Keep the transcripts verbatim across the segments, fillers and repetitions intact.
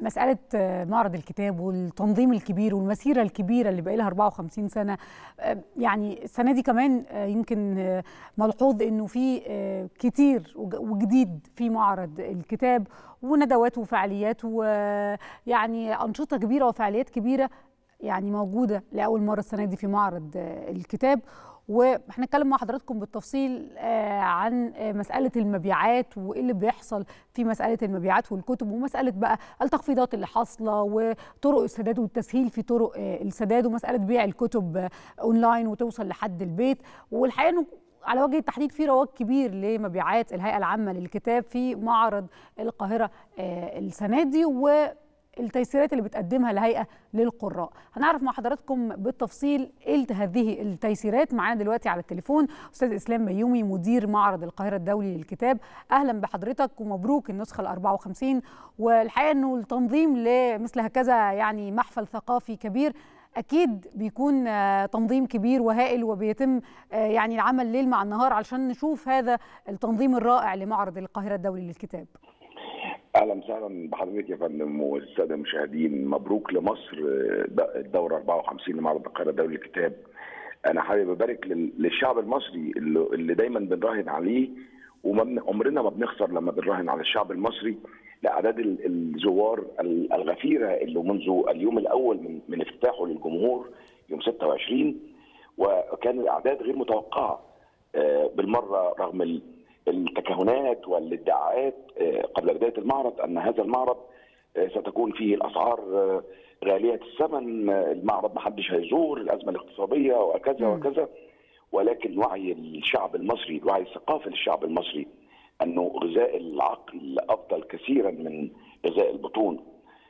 مسألة معرض الكتاب والتنظيم الكبير والمسيرة الكبيرة اللي بقى لها أربعة وخمسين سنة، يعني السنة دي كمان يمكن ملحوظ إنه في كتير وجديد في معرض الكتاب وندوات وفعاليات ويعني أنشطة كبيرة وفعاليات كبيرة يعني موجودة لأول مرة السنة دي في معرض الكتاب. وهنتكلم مع حضراتكم بالتفصيل عن مسألة المبيعات وإيه اللي بيحصل في مسألة المبيعات والكتب، ومسألة بقى التخفيضات اللي حاصلة وطرق السداد والتسهيل في طرق السداد، ومسألة بيع الكتب أونلاين وتوصل لحد البيت. والحقيقة إنه على وجه التحديد في رواج كبير لمبيعات الهيئة العامة للكتاب في معرض القاهرة السنة دي والتيسيرات اللي بتقدمها الهيئة للقراء. هنعرف مع حضراتكم بالتفصيل ايه هذه التيسيرات. معانا دلوقتي على التليفون استاذ اسلام بيومي مدير معرض القاهرة الدولي للكتاب. اهلا بحضرتك ومبروك النسخة الأربعة وخمسين. والحقيقة انه التنظيم لمثل هكذا يعني محفل ثقافي كبير أكيد بيكون تنظيم كبير وهائل، وبيتم يعني العمل ليل مع النهار علشان نشوف هذا التنظيم الرائع لمعرض القاهرة الدولي للكتاب. اهلا وسهلا بحضرتك يا فندم والساده المشاهدين. مبروك لمصر الدوره أربعة وخمسين لمعرض القاهره الدولي للكتاب. انا حابب ابارك للشعب المصري اللي دايما بنراهن عليه، وعمرنا ما بنخسر لما بنراهن على الشعب المصري. لاعداد الزوار الغفيره اللي منذ اليوم الاول من من افتتاحه للجمهور يوم ستة وعشرين، وكان الاعداد غير متوقعه بالمره رغم التكهنات والادعاءات قبل بدايه المعرض ان هذا المعرض ستكون فيه الاسعار غاليه الثمن، المعرض محدش هيزور، الازمه الاقتصاديه وكذا وكذا. ولكن وعي الشعب المصري، الوعي الثقافي للشعب المصري انه غذاء العقل افضل كثيرا من غذاء البطون.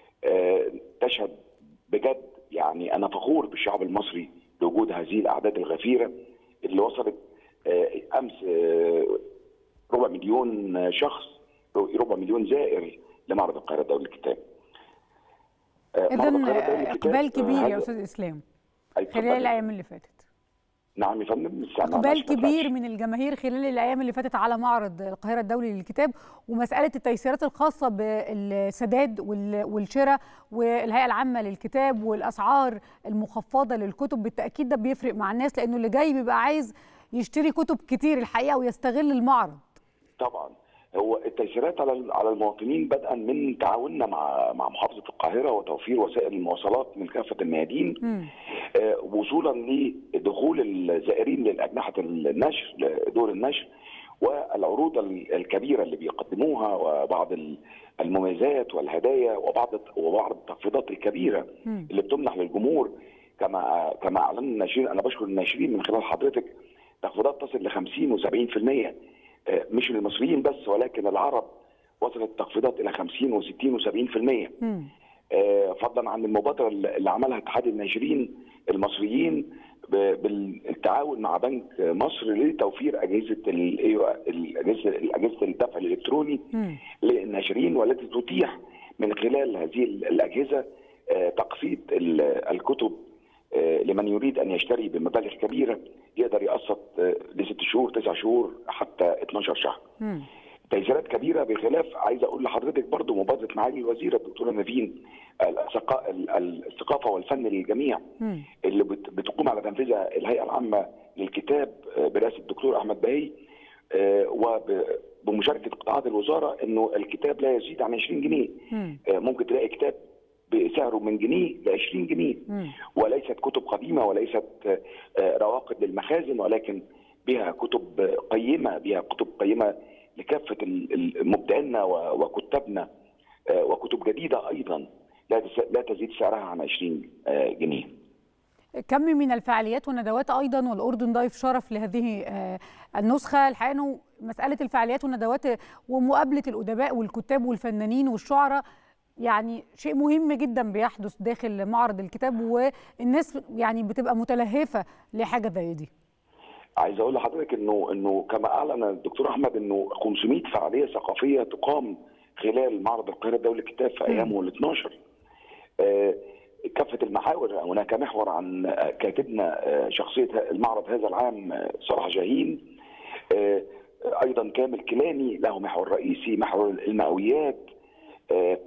تشهد بجد، يعني انا فخور بالشعب المصري لوجود هذه الاعداد الغفيره اللي وصلت امس ربع مليون شخص، ربع مليون زائر لمعرض القاهرة الدولي للكتاب. إذن إقبال كبير يا أستاذ إسلام خلال الأيام اللي فاتت. نعم يا فندم. إقبال كبير من الجماهير خلال الأيام اللي فاتت على معرض القاهرة الدولي للكتاب، ومسألة التيسيرات الخاصة بالسداد والشراء والهيئة العامة للكتاب والأسعار المخفضة للكتب بالتأكيد ده بيفرق مع الناس، لأنه اللي جاي بيبقى عايز يشتري كتب كتير الحقيقة ويستغل المعرض. طبعا هو التيسيرات على على المواطنين بدءا من تعاوننا مع مع محافظه القاهره وتوفير وسائل المواصلات من كافه الميادين، آه وصولا لدخول الزائرين للاجنحه النشر دور النشر والعروض الكبيره اللي بيقدموها وبعض المميزات والهدايا وبعض وبعض التخفيضات الكبيره م. اللي بتمنح للجمهور. كما كما اعلن الناشرين، انا بشكر الناشرين من خلال حضرتك، تخفيضات تصل ل خمسين وسبعين في المية، مش للمصريين بس ولكن العرب وصلت التخفيضات الى خمسين وستين وسبعين في المية، فضلا عن المبادره اللي عملها اتحاد الناشرين المصريين بالتعاون مع بنك مصر لتوفير اجهزه الاجهزه الاجهزه الدفع الالكتروني للناشرين، والتي تتيح من خلال هذه الاجهزه تقسيط الكتب لمن يريد ان يشتري بمبالغ كبيره، يقدر يقسط لست شهور تسع شهور حتى اثناشر شهر. تيسيرات كبيره، بخلاف عايز اقول لحضرتك برضو مبادره معالي الوزيره الدكتوره نافين الثقافه والفن للجميع مم. اللي بتقوم على تنفيذها الهيئه العامه للكتاب برئاسه الدكتور احمد بهي، وبمشاركه قطاعات الوزاره، انه الكتاب لا يزيد عن عشرين جنيه. مم. ممكن تلاقي كتاب بسعره من جنيه ل عشرين جنيه، مم. وليست كتب قديمه وليست رواقد للمخازن، ولكن بها كتب قيمه، بها كتب قيمه لكافه مبدعينا وكتابنا، وكتب جديده ايضا لا تزيد سعرها عن عشرين جنيه. كم من الفعاليات والندوات ايضا، والاردن ضيف شرف لهذه النسخه. الحقيقه انه مساله الفعاليات والندوات ومقابله الادباء والكتاب والفنانين والشعراء يعني شيء مهم جدا بيحدث داخل معرض الكتاب، والناس يعني بتبقى متلهفه لحاجه زي دي. عايز اقول لحضرتك انه انه كما اعلن الدكتور احمد انه خمسمائة فعاليه ثقافيه تقام خلال معرض القاهره الدولي للكتاب في ايامه ال اثناشر. آه كافه المحاور، هناك محور عن كاتبنا آه شخصيه المعرض هذا العام صلاح جاهين، آه ايضا كامل كيلاني له محور رئيسي محور المئويات، آه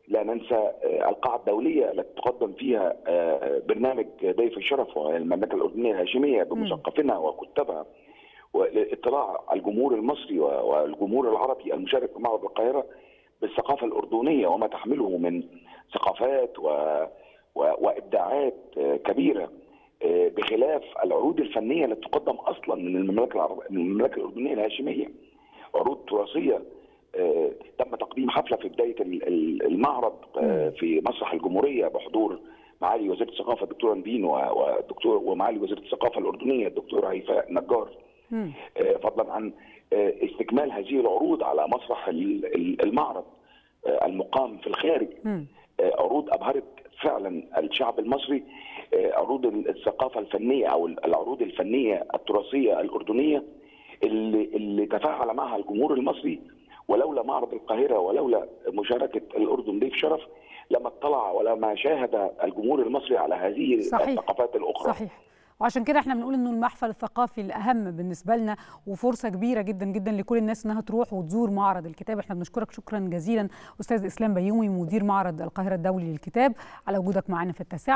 لا ننسى القاعة الدولية التي تقدم فيها برنامج ضيف الشرف والمملكة الأردنية الهاشمية بمثقفينها وكتابها، والاطلاع على الجمهور المصري والجمهور العربي المشارك في معرض القاهرة بالثقافة الأردنية وما تحمله من ثقافات و... و... وإبداعات كبيرة، بخلاف العروض الفنية التي تقدم أصلا من المملكة العرب... من المملكة الأردنية الهاشمية، عروض تراثية. تم تقديم حفلة في بداية المعرض في مسرح الجمهورية بحضور معالي وزيرة الثقافة الدكتورة نبين والدكتور ومعالي وزيرة الثقافة الأردنية الدكتورة هيفاء نجار، فضلا عن استكمال هذه العروض على مسرح المعرض المقام في الخارج. عروض أبهرت فعلا الشعب المصري، عروض الثقافة الفنية أو العروض الفنية التراثية الأردنية اللي, اللي تفاعل معها الجمهور المصري، ولولا معرض القاهرة ولولا مشاركة الأردن ضيف شرف لما اطلع ولما شاهد الجمهور المصري على هذه صحيح. الثقافات الأخرى. صحيح. وعشان كده احنا بنقول انه المحفل الثقافي الاهم بالنسبه لنا، وفرصه كبيره جدا جدا لكل الناس انها تروح وتزور معرض الكتاب. احنا بنشكرك شكرا جزيلا استاذ اسلام بيومي مدير معرض القاهره الدولي للكتاب على وجودك معنا في التاسعه.